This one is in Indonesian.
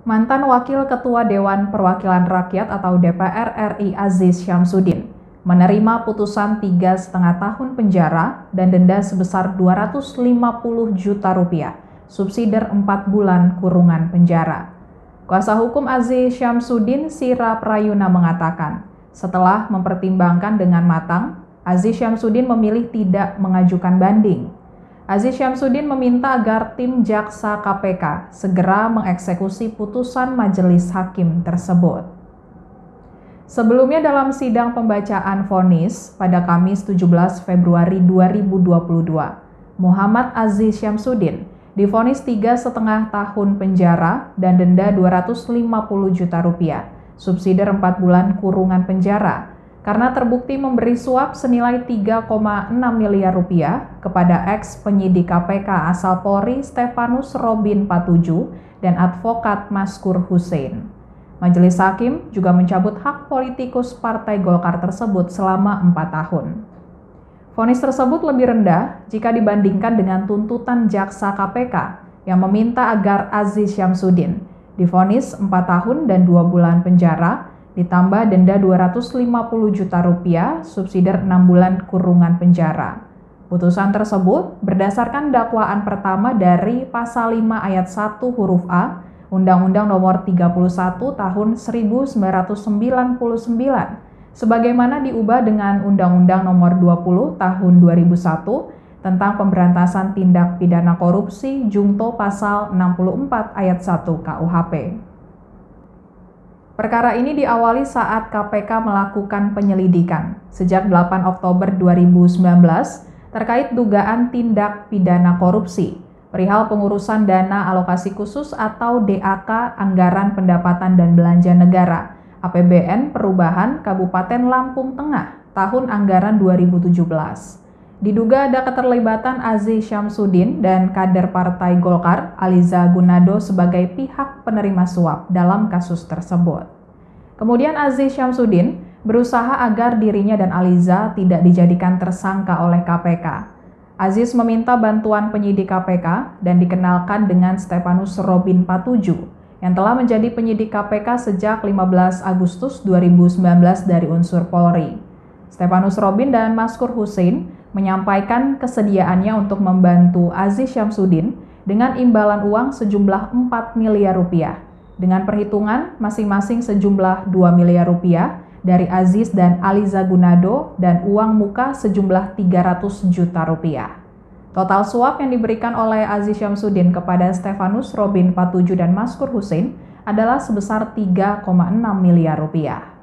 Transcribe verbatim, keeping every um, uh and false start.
Mantan Wakil Ketua Dewan Perwakilan Rakyat atau D P R R I Aziz Syamsuddin menerima putusan tiga setengah tahun penjara dan denda sebesar dua ratus lima puluh juta rupiah, subsidiar empat bulan kurungan penjara. Kuasa hukum Aziz Syamsuddin, Sira Prayuna, mengatakan, setelah mempertimbangkan dengan matang, Aziz Syamsuddin memilih tidak mengajukan banding. Aziz Syamsuddin meminta agar tim jaksa K P K segera mengeksekusi putusan majelis hakim tersebut. Sebelumnya dalam sidang pembacaan vonis pada Kamis tujuh belas Februari dua ribu dua puluh dua, Muhammad Aziz Syamsuddin divonis tiga setengah tahun penjara dan denda dua ratus lima puluh juta rupiah, subsidiar empat bulan kurungan penjara, karena terbukti memberi suap senilai tiga koma enam miliar rupiah kepada eks penyidik K P K asal Polri Stefanus Robin Patuju dan advokat Maskur Hussein. Majelis Hakim juga mencabut hak politikus Partai Golkar tersebut selama empat tahun. Vonis tersebut lebih rendah jika dibandingkan dengan tuntutan jaksa K P K yang meminta agar Aziz Syamsuddin divonis empat tahun dan dua bulan penjara ditambah denda dua ratus lima puluh juta rupiah, subsidiar enam bulan kurungan penjara. Putusan tersebut berdasarkan dakwaan pertama dari pasal lima ayat satu huruf A Undang-Undang Nomor tiga puluh satu Tahun seribu sembilan ratus sembilan puluh sembilan, sebagaimana diubah dengan Undang-Undang Nomor dua puluh Tahun dua ribu satu tentang pemberantasan tindak pidana korupsi Jungto pasal enam puluh empat ayat satu K U H P. Perkara ini diawali saat K P K melakukan penyelidikan sejak delapan Oktober dua ribu sembilan belas terkait dugaan tindak pidana korupsi perihal pengurusan dana alokasi khusus atau D A K Anggaran Pendapatan dan Belanja Negara A P B N Perubahan Kabupaten Lampung Tengah tahun anggaran dua ribu tujuh belas. Diduga ada keterlibatan Aziz Syamsuddin dan kader Partai Golkar Aliza Gunado sebagai pihak penerima suap dalam kasus tersebut. Kemudian Aziz Syamsuddin berusaha agar dirinya dan Aliza tidak dijadikan tersangka oleh K P K. Aziz meminta bantuan penyidik K P K dan dikenalkan dengan Stefanus Robin Patuju yang telah menjadi penyidik K P K sejak lima belas Agustus dua ribu sembilan belas dari unsur Polri. Stefanus Robin dan Maskur Hussein menyampaikan kesediaannya untuk membantu Aziz Syamsuddin dengan imbalan uang sejumlah empat miliar rupiah, dengan perhitungan masing-masing sejumlah dua miliar rupiah dari Aziz dan Aliza Gunado dan uang muka sejumlah tiga ratus juta rupiah. Total suap yang diberikan oleh Aziz Syamsuddin kepada Stefanus Robin Patuju dan Maskur Hussein adalah sebesar tiga koma enam miliar rupiah.